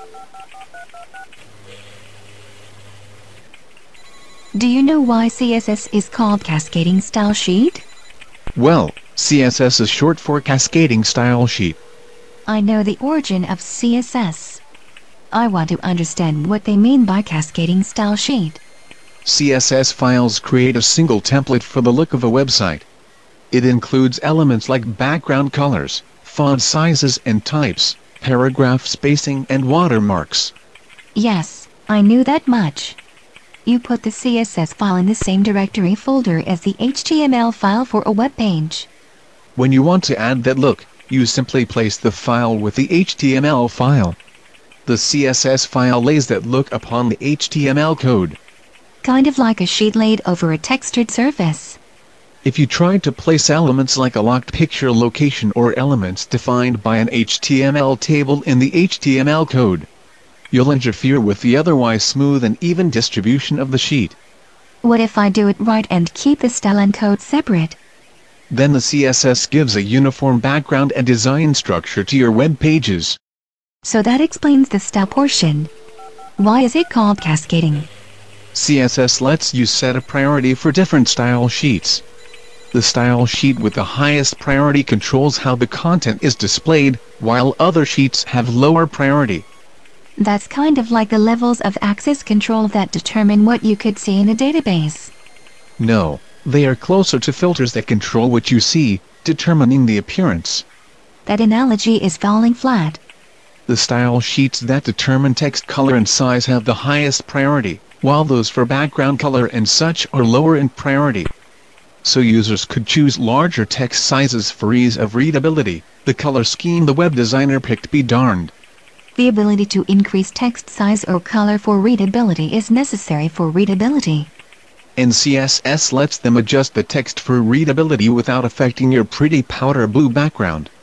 Do you know why CSS is called Cascading Style Sheet? Well, CSS is short for Cascading Style Sheet. I know the origin of CSS. I want to understand what they mean by Cascading Style Sheet. CSS files create a single template for the look of a website. It includes elements like background colors, font sizes and types, paragraph spacing and watermarks. Yes, I knew that much. You put the CSS file in the same directory folder as the HTML file for a web page. When you want to add that look, you simply place the file with the HTML file. The CSS file lays that look upon the HTML code. Kind of like a sheet laid over a textured surface. If you try to place elements like a locked picture location or elements defined by an HTML table in the HTML code, you'll interfere with the otherwise smooth and even distribution of the sheet. What if I do it right and keep the style and code separate? Then the CSS gives a uniform background and design structure to your web pages. So that explains the style portion. Why is it called cascading? CSS lets you set a priority for different style sheets. The style sheet with the highest priority controls how the content is displayed, while other sheets have lower priority. That's kind of like the levels of access control that determine what you could see in a database. No, they are closer to filters that control what you see, determining the appearance. That analogy is falling flat. The style sheets that determine text color and size have the highest priority, while those for background color and such are lower in priority. So users could choose larger text sizes for ease of readability. The color scheme the web designer picked be darned. The ability to increase text size or color for readability is necessary for readability. And CSS lets them adjust the text for readability without affecting your pretty powder blue background.